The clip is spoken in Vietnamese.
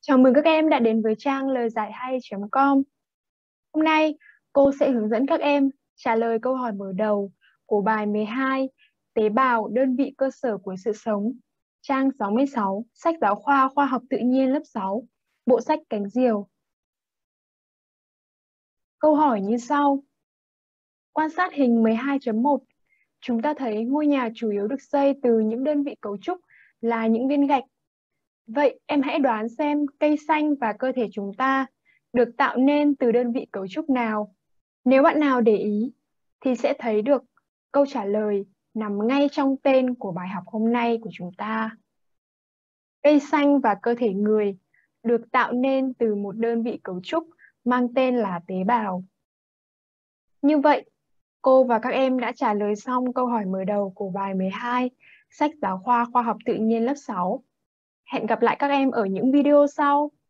Chào mừng các em đã đến với trang lời giải hay.com. Hôm nay, cô sẽ hướng dẫn các em trả lời câu hỏi mở đầu của bài 12 Tế bào đơn vị cơ sở của sự sống, trang 66, sách giáo khoa khoa học tự nhiên lớp 6, bộ sách Cánh diều. Câu hỏi như sau. Quan sát hình 12.1, chúng ta thấy ngôi nhà chủ yếu được xây từ những đơn vị cấu trúc là những viên gạch. Vậy em hãy đoán xem cây xanh và cơ thể chúng ta được tạo nên từ đơn vị cấu trúc nào. Nếu bạn nào để ý thì sẽ thấy được câu trả lời nằm ngay trong tên của bài học hôm nay của chúng ta. Cây xanh và cơ thể người được tạo nên từ một đơn vị cấu trúc mang tên là tế bào. Như vậy, cô và các em đã trả lời xong câu hỏi mở đầu của bài 12, sách giáo khoa khoa học tự nhiên lớp 6. Hẹn gặp lại các em ở những video sau.